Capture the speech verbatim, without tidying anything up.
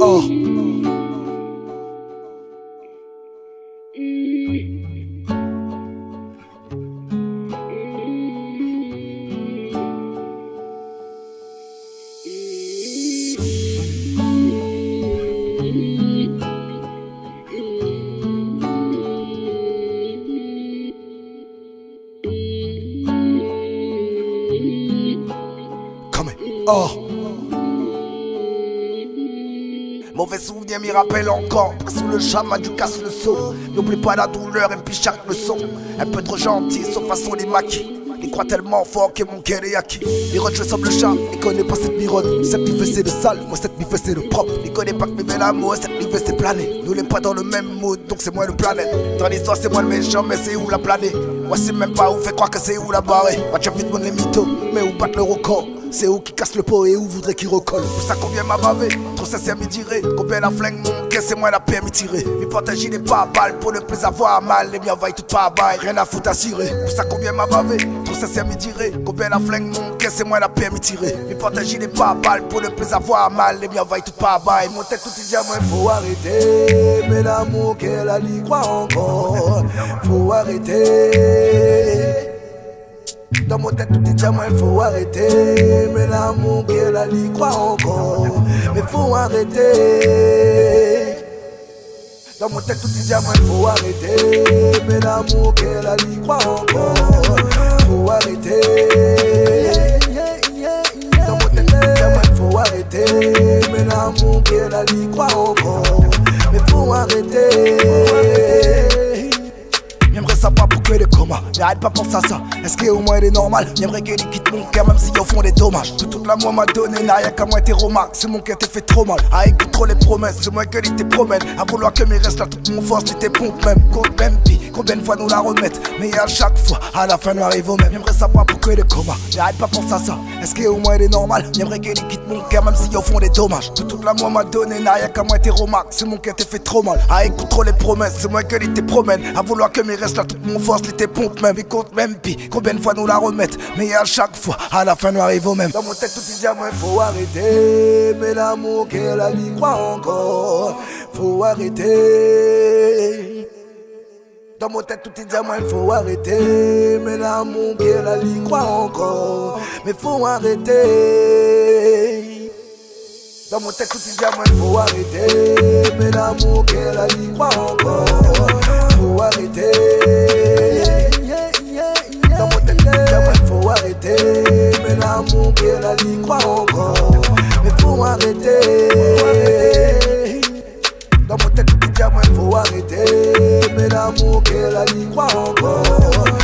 Oh. Oh. Mauvais souvenir m'y rappelle encore. Sous le chama du casse le saut. N'oublie pas la douleur et puis chaque leçon. Un peu trop gentil sauf façon les maquis. Il croit tellement fort que mon cœur est acquis. Il rejouait comme le chat, il connaît pas cette mironne. Cette mi c'est le sale, moi cette mi c'est le propre. Il connaît pas que mes belles amours, cette mi c'est planer. Nous n'est pas dans le même mood, donc c'est moi le planète. Dans l'histoire c'est moi le méchant, mais c'est où la planète. Moi c'est même pas où fait croire que c'est où la barre. Moi tu as vite mon les mythos, mais où battre le record. C'est où qui casse le pot et où voudrait qu'il recolle. Pour ça combien m'a bavé, trop sincère m'y dirait. Combien la flingue mon caisse c'est moi la paix m'y tirer. M'y partager les pas à balles pour ne plus avoir mal. Les miens vaillent tout pas à bail, rien à foutre à cirer. Pour ça combien m'a bavé, trop sincère m'y dirait. Combien la flingue mon caisse c'est moi la paix m'y tirer. M'y partager les pas à balles pour ne plus avoir mal. Les miens vaillent tout pas à bail. Mon tête tout dit à moi faut arrêter. Mais l'amour qu'elle a y croit encore. Faut arrêter. Dans mon tête tout dit à moi il faut arrêter. Mais l'amour qu'elle a y croit encore. Mais faut arrêter. Dans mon tête tout dit à moi il faut arrêter. Mais l'amour qu'elle a y croit encore. Faut arrêter. Dans mon tête tout dit à moi il faut arrêter. Mais l'amour qu'elle a y croit encore. Mais faut arrêter. J'aimerais savoir pourquoi il est coma. J'arrête pas penser à ça. Est-ce qu'au moins il est normal? J'aimerais qu'elle quitte mon cœur même si au fond des dommages. Tout toute l'amour m'a donné n'a rien qu'à moi été romac. C'est mon cœur t'es fait trop mal. À écouter trop les promesses. C'est moi que il te promène. À vouloir que mes restes là toute mon force t'es pompe même. Compte même pis. Combien de fois nous la remettre? Mais à chaque fois à la fin nous arrive au même. J'aimerais savoir pourquoi il est coma. J'arrête pas penser à ça. Est-ce qu'au moins il est normal? J'aimerais qu'elle quitte mon cœur même si au fond des dommages. Tout toute l'amour m'a donné n'a rien qu'à moi été romac. C'est mon cœur t'es fait trop mal. À écouter trop les promesses. C'est moi que il te promène. À vouloir que mes restes là toute mon force les pompe même. Il compte même pis. Combien de fois nous la remettre? Mais à chaque fois à la fin nous arrive au même. Dans mon tête tout dit à moi il faut arrêter. Mais l'amour qu'elle a y croit encore. Faut arrêter. Dans mon tête tout dit à moi il faut arrêter. Mais l'amour qu'elle a y croit encore. Mais faut arrêter. Dans mon tête tout dit à moi il faut arrêter. Mais l'amour qu'elle a y croit encore. Faut arrêter. Dans mon tête tout dit à moi il faut arrêter. Mais l'amour qu'elle a y croit encore. Mais faut arrêter. Dans mon tête tout dit à moi il faut arrêter. Mais l'amour qu'elle a y croit encore.